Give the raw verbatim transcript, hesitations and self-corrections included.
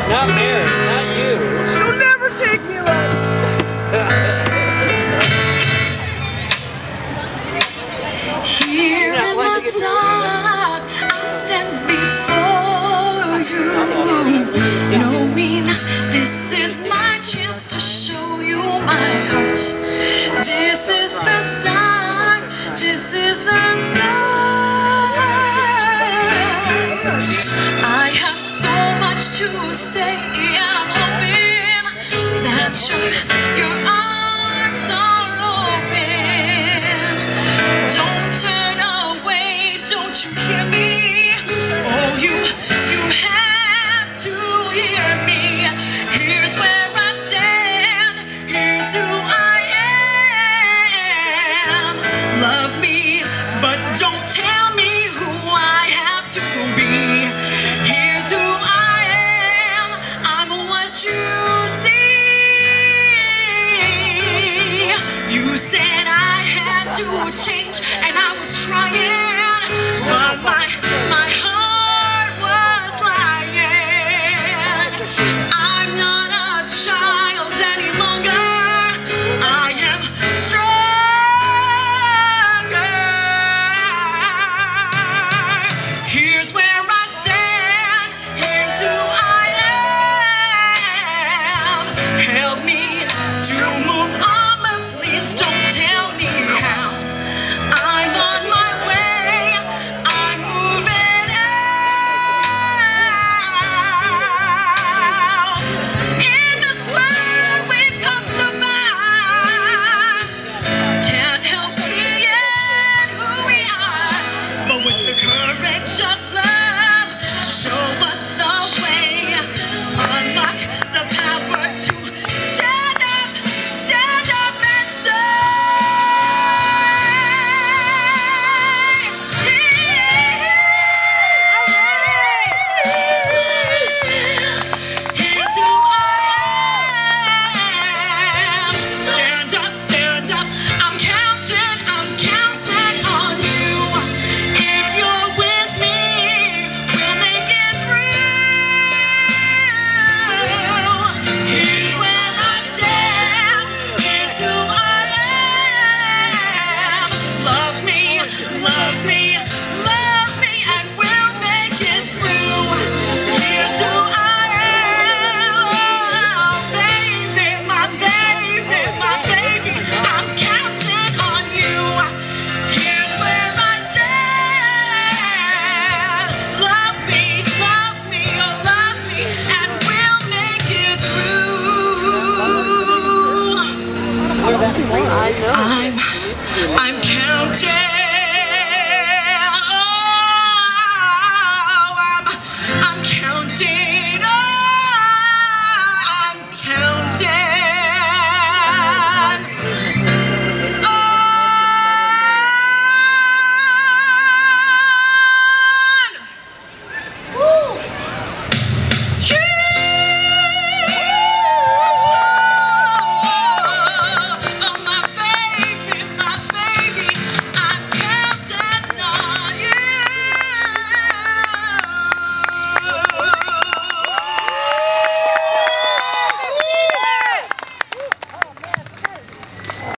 Not Mary, not you. She'll never take me alive. Here in the dark, I stand before you, knowing this is my chance to show you my heart. This is the start, this is the start. I have so much to say.